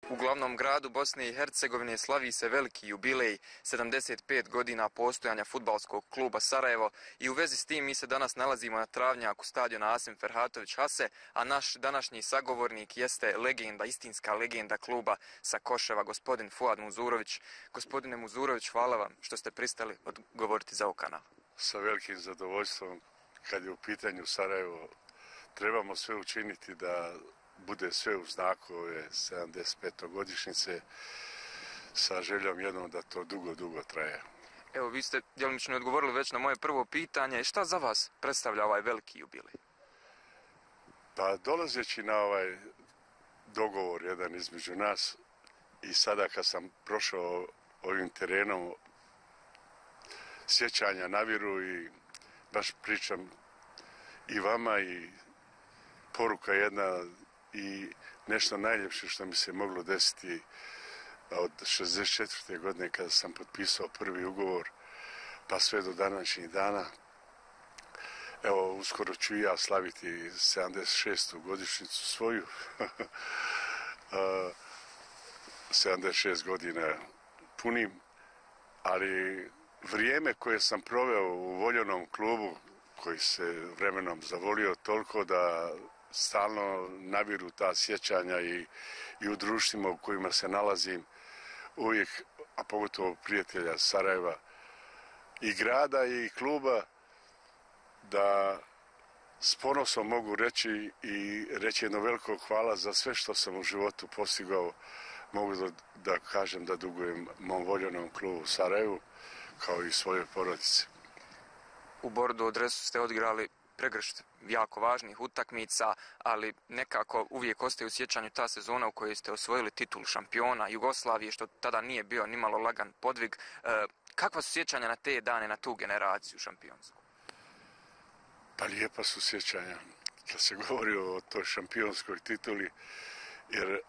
U glavnom gradu Bosne i Hercegovine slavi se veliki jubilej, 75 godina postojanja fudbalskog kluba Sarajevo i u vezi s tim mi se danas nalazimo na travnjaku stadiona Asim Ferhatović Hase, a naš današnji sagovornik jeste legenda, istinska legenda kluba sa Koševa, gospodin Fuad Muzurović. Gospodine Muzurović, hvala vam što ste pristali odgovoriti za ovo kanal. Sa velikim zadovoljstvom, kad je u pitanju Sarajevo, trebamo sve učiniti da bude sve u znaku ove 75-godišnjice sa željom jednom da to dugo traje. Evo, vi ste djelomično odgovorili već na moje prvo pitanje. Šta za vas predstavlja ovaj veliki jubilej? Pa dolazeći na ovaj dogovor jedan između nas i sada kad sam prošao ovim terenom, sjećanja naviru i baš pričam i vama i poruka jedna i nešto najljepše što mi se moglo desiti od 64. godine kada sam potpisao prvi ugovor pa sve do današnjih dana. Evo, uskoro ću i ja slaviti 76. godišnjicu svoju. 76 godina punim, ali vrijeme koje sam proveo u voljenom klubu, koji se vremenom zavolio toliko da stalno naviru ta sjećanja i u društvima u kojima se nalazim, uvijek, a pogotovo prijatelja Sarajeva i grada i kluba, da s ponosom mogu reći i reći jedno veliko hvala za sve što sam u životu postigao. Mogu da kažem da dugujem mom voljenom klubu Sarajevu, kao i svojoj porodici. U Bordu Adresu ste odigrali pregršt jako važnih utakmica, ali nekako uvijek ostaje u sjećanju ta sezona u kojoj ste osvojili titulu šampiona Jugoslavije, što tada nije bio nimalo lagan podvig. Kakva su sjećanja na te dane, na tu generaciju šampionsku? Pa lijepa su sjećanja kad se govori o toj šampionskoj tituli, jer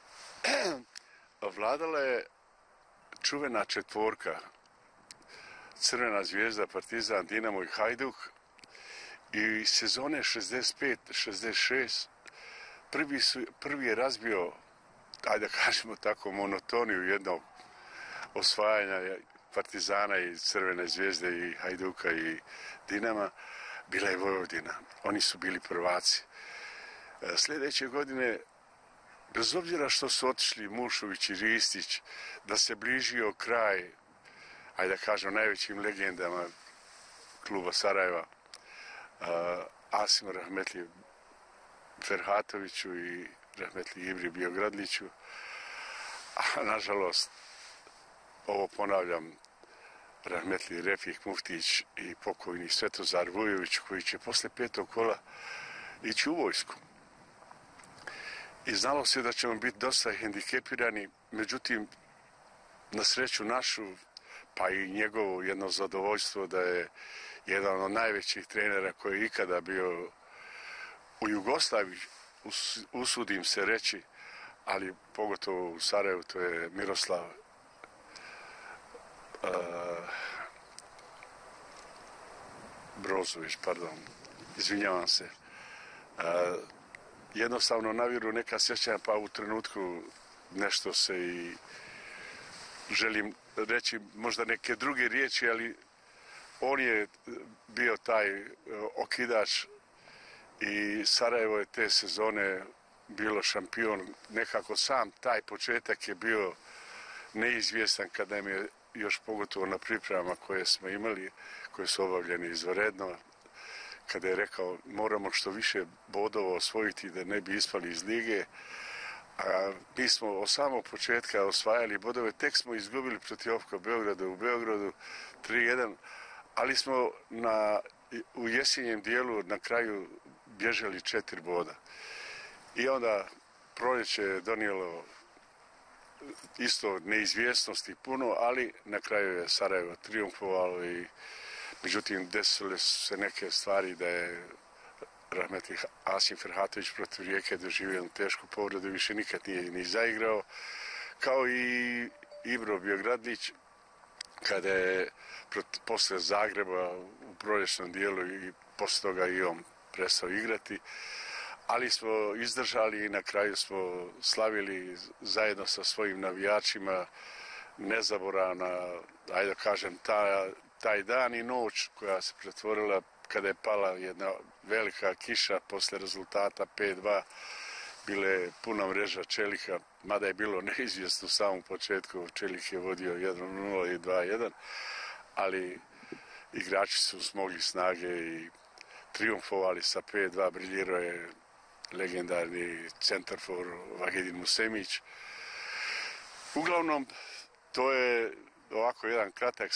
vladala je čuvena četvorka: Crvena zvijezda, Partizan, Dinamo i Hajduk. I sezone 65-66 prvi je razbio, ajde da kažemo tako, monotoniju jednog osvajanja Partizana i Crvene zvijezde i Hajduka i Dinama, bila je Vojvodina. Oni su bili prvaci. Sljedeće godine, bez obzira što su otišli Mušović i Ristić, da se bližio kraj, ajde da kažem, najvećim legendama kluba Sarajeva, Asimu Rahmetli Ferhatoviću i Rahmetli Ibri Biogradliću, a nažalost, ovo ponavljam, Rahmetli Refik Muftić i pokojni Svetozar Vujović, koji će posle 5. kola ići u vojsku. I znalo se da ćemo biti dosta hendikepirani, međutim, na sreću našu, pa i njegovo jedno zadovoljstvo da je jedan od najvećih trenera koji je ikada bio u Jugoslaviji, usudim se reći, ali pogotovo u Sarajevu, to je Miroslav Brozović, pardon, izvinjavam se. Jednostavno naviru neka sjećanja, pa u trenutku nešto se i želim reći možda neke druge riječi, ali on je bio taj okidač i Sarajevo je te sezone bilo šampion. Nekako sam taj početak je bio neizvjestan kada nam je još pogotovo na pripremama koje smo imali, koje su obavljene izvanredno, kada je rekao moramo što više bodova osvojiti da ne bi ispali iz lige. A mi smo od samog početka osvajali bodove, tek smo izgubili protiv OFK Beograda u Beogradu 3-1, ali smo u jesenjem dijelu na kraju bježali 4 boda. I onda proljeće je donijelo isto neizvjesnosti puno, ali na kraju je Sarajevo triumfovalo i međutim desile su se neke stvari da je Rahmetli Asim Ferhatović protiv Rijeke doživio tešku povredu i više nikad nije ni zaigrao, kao i Ibro Biogradlić kada je posle Zagreba u proljećnom dijelu i posle toga i on prestao igrati. ali smo izdržali i na kraju smo slavili zajedno sa svojim navijačima, nezaboravna, ajde da kažem, taj dan i noć koja se pretvorila kada je pala jedna velika kiša posle rezultata 5-2, bile puna mreža Čelika, mada je bilo neizvjesno u samom početku, Čelik je vodio 1-0 i 2-1, ali igrači su smogli snage i triumfovali sa 5-2, briljirao je legendarni centarfor Vahidin Musemić. Uglavnom, to je ovako jedan kratak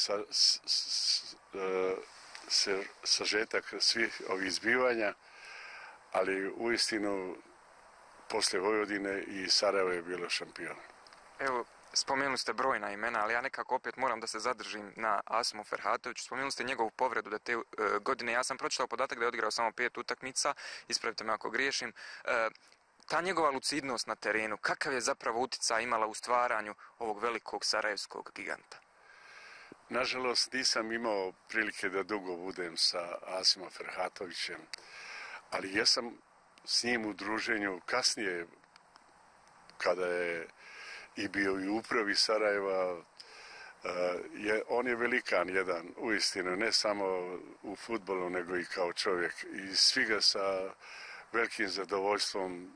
sažetak svih ovih zbivanja, ali uistinu posle Vojvodine i Sarajevo je bilo šampion. Evo, spomenuli ste brojna imena, ali ja nekako opet moram da se zadržim na Asimu Ferhatoviću. Spomenuli ste njegovu povredu da te godine, ja sam pročitao podatak da je odigrao samo 5 utakmica, ispravite me ako griješim. Ta njegova lucidnost na terenu, kakav je zapravo uticaj imala u stvaranju ovog velikog sarajevskog giganta? Nažalost, nisam imao prilike da dugo budem sa Asimom Ferhatovićem, ali ja sam s njim u druženju kasnije, kada je i bio i u upravi Sarajeva, on je velikan jedan, uistinu, ne samo u fudbalu, nego i kao čovjek. I svi ga sa velikim zadovoljstvom,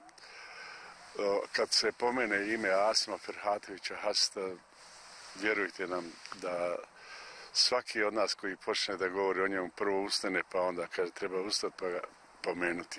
kad se pomene ime Asima Ferhatovića Hasta, vjerujte nam da svaki od nas koji počne da govori o njemu prvo ustane, pa onda kaže treba ustati pa ga pomenuti.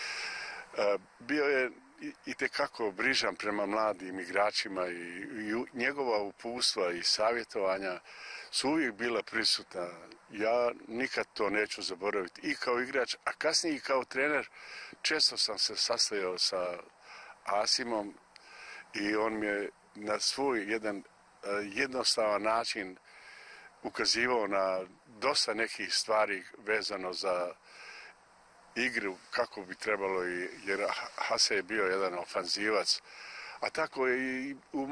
Bio je itekako brižan prema mladim igračima i njegova upustva i savjetovanja su uvijek bila prisutna. Ja nikad to neću zaboraviti. I kao igrač, a kasnije i kao trener, često sam se sastajao sa Asimom i on mi je na svoj jedan jednostavan način ukazivao na dosta nekih stvari vezano za igru, kako bi trebalo, jer Hase je bio jedan ofanzivac, a tako je i u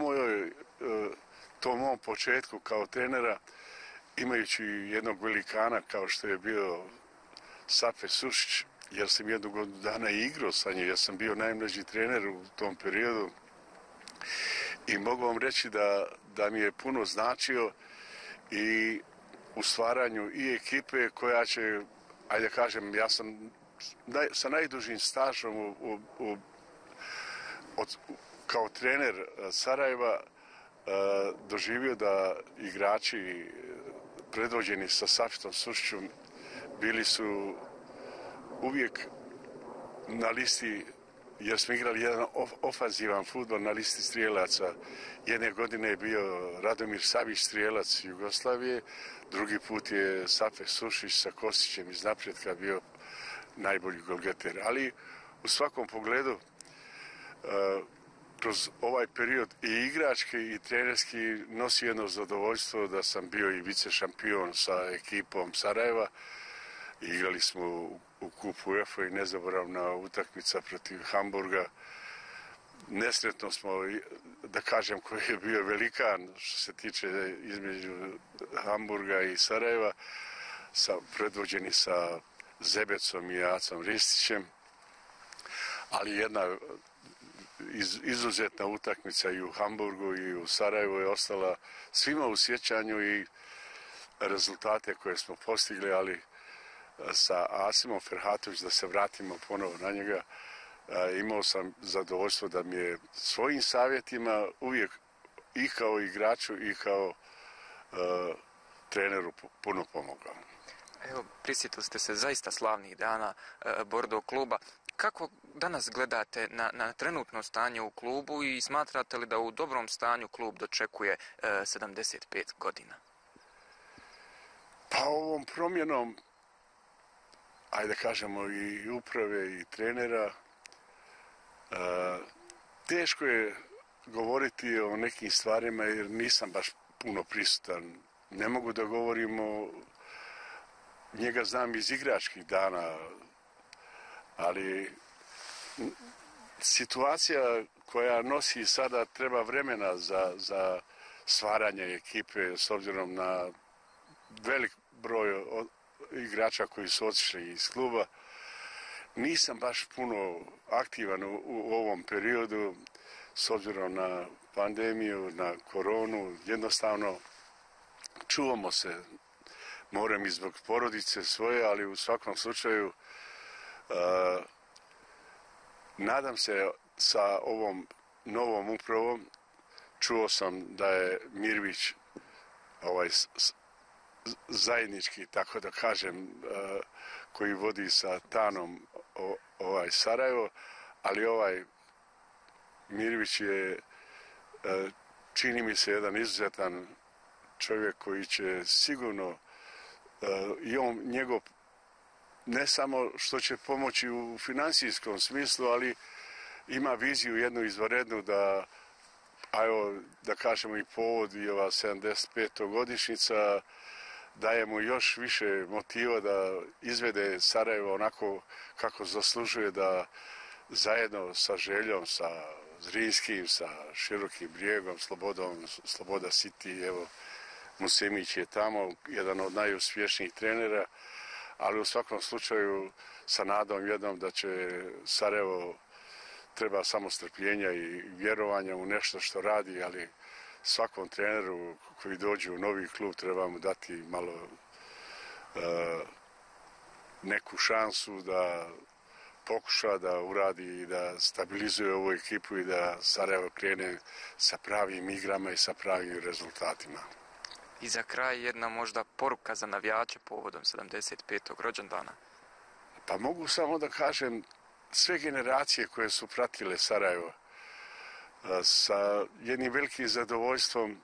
tom mom početku kao trenera, imajući jednog velikana kao što je bio Safe Sušić, jer sam jednu godinu dana igrao sa njim, ja sam bio najmlađi trener u tom periodu i mogu vam reći da mi je puno značio i u stvaranju i ekipe koja će, ajde kažem, ja sam sa najdužim stažom kao trener Sarajeva doživio da igrači predvođeni sa Safitom Sušićem bili su uvijek na listi, jer smo igrali jedan ofanzivan fudbal na listi strijelaca. Jedne godine je bio Radomir Savić, strijelac Jugoslavije, drugi put je Safe Sušić sa Kostićem iz napretka bio najbolji golgeter. Ali u svakom pogledu, kroz ovaj period i igrački i trenerski nosi jedno zadovoljstvo da sam bio i vice šampion sa ekipom Sarajeva. Igrali smo u kupu UEFA i nezaboravna utakmica protiv Hamburga. Nesretno smo, da kažem, koji je bio velikan što se tiče između Hamburga i Sarajeva, predvođeni sa Zebecom i Acom Ristićem, ali jedna izuzetna utakmica i u Hamburgu i u Sarajevu je ostala svima u sjećanju i rezultate koje smo postigli, ali sa Asimom Ferhatović, da se vratimo ponovo na njega, imao sam zadovoljstvo da mi je svojim savjetima uvijek i kao igraču i kao treneru puno pomogao. Evo, prisjetili ste se zaista slavnih dana Bordeaux kluba. Kako danas gledate na trenutno stanje u klubu i smatrate li da u dobrom stanju klub dočekuje 75 godina? Pa ovom promjenom, ajde kažemo, i uprave i trenera, teško je govoriti o nekim stvarima jer nisam baš puno prisutan. Ne mogu da govorimo, njega znam iz igračkih dana, ali situacija koja nosi sada treba vremena za stvaranje ekipe s obzirom na velik broj igrača koji su otišli iz kluba. Nisam baš puno aktivan u ovom periodu, s obzirom na pandemiju, na koronu. Jednostavno, čuvamo se, moram i zbog porodice svoje, ali u svakom slučaju nadam se sa ovom novom upravom. Čuo sam da je Mirvić zajednički, tako da kažem, koji vodi sa Tanom Sarajevo, ali Mirvić je, čini mi se, jedan izuzetan čovjek koji će sigurno, i njegov, ne samo što će pomoći u financijskom smislu, ali ima viziju jednu izvanrednu da kažemo i povod i ova 75. godišnjica daje mu još više motiva da izvede Sarajevo onako kako zaslužuje, da zajedno sa Željom, sa Zrinskim, sa Širokim Brijegom, Sloboda City, evo Musemić je tamo, jedan od najuspješnijih trenera, ali u svakom slučaju sa nadom jednom da će Sarajevo, treba samo strpljenja i vjerovanja u nešto što radi, ali svakom treneru koji dođe u novi klub treba mu dati malo neku šansu da pokuša da uradi i da stabilizuje ovu ekipu i da Sarajevo krene sa pravim igrama i sa pravim rezultatima. I za kraj jedna možda poruka za navijače povodom 75. rođendana. Pa mogu samo da kažem, sve generacije koje su pratile Sarajevo sa jednim velikim zadovoljstvom.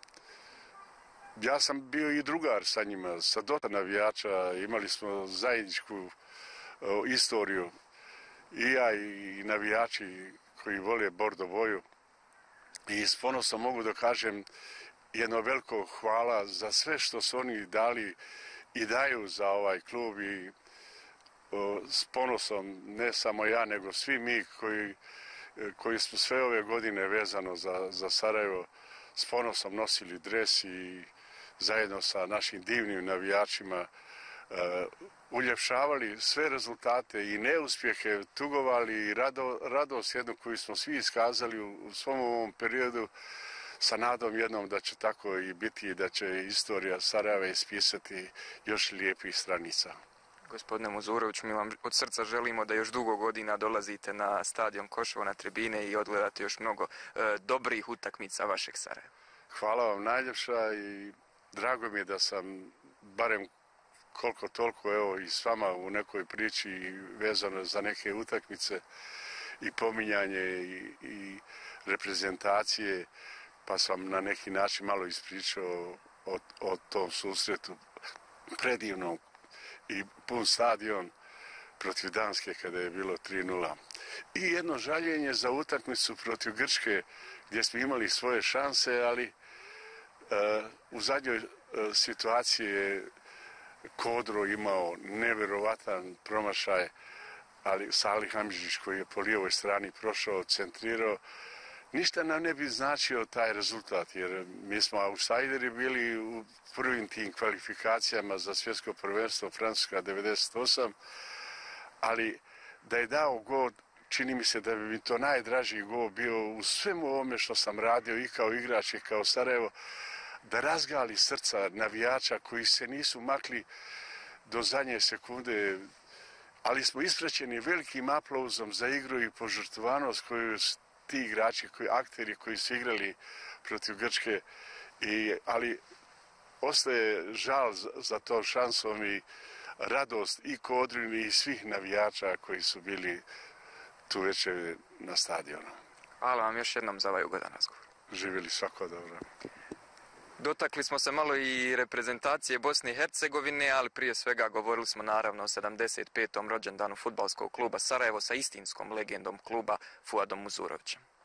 Ja sam bio i drugar sa njima, sa dosta navijača, imali smo zajedničku istoriju. I ja i navijači koji vole bordo boju. I s ponosom mogu da kažem jedno veliko hvala za sve što su oni dali i daju za ovaj klub i s ponosom, ne samo ja, nego svi mi koji smo sve ove godine vezano za Sarajevo, s ponosom nosili dres i zajedno sa našim divnim navijačima uljepšavali sve rezultate i neuspjehe, tugovali i radost jednu koju smo svi iskazali u svom ovom periodu, sa nadom jednom da će tako i biti i da će istorija Sarajeva ispisati još lijepih stranica. Gospodine Muzurović, mi vam od srca želimo da još dugo godina dolazite na stadion Koševo, na tribine i odgledate još mnogo dobrih utakmica vašeg Sarajeva. Hvala vam najljepša i drago mi je da sam barem koliko toliko evo i s vama u nekoj priči vezano za neke utakmice i pominjanje i reprezentacije, pa sam na neki način malo ispričao o tom susretu predivnom i pun stadion protiv Danske kada je bilo 3:0. I jedno žaljenje za utakmicu protiv Grčke gdje smo imali svoje šanse, ali u zadnjoj situaciji je Kodro imao nevjerovatan promašaj, ali Salih Hamidžić koji je po lijevoj strani prošao, centrirao. Ništa nam ne bi značio taj rezultat, jer mi smo outsideri bili u prvim tim kvalifikacijama za svjetsko prvenstvo Francuska 98, ali da je dao gol, čini mi se da bi mi to najdražiji gol bio u svemu ovome što sam radio i kao igrač i kao Sarajevo, da razgali srca navijača koji se nisu makli do zadnje sekunde, ali smo ispraćeni velikim aplauzom za igru i požrtvovanost koju ti igrači, akteri koji su igrali protiv Grčke, ali ostaje žal za to šansom i radost i Kodrini i svih navijača koji su bili tu večer na stadionu. Hvala vam još jednom za ovaj ugodan razgovor. Živjeli, svako dobro. Dotakli smo se malo i reprezentacije Bosne i Hercegovine, ali prije svega govorili smo naravno o 75. rođendanu fudbalskog kluba Sarajevo sa istinskom legendom kluba Fuadom Muzurovićem.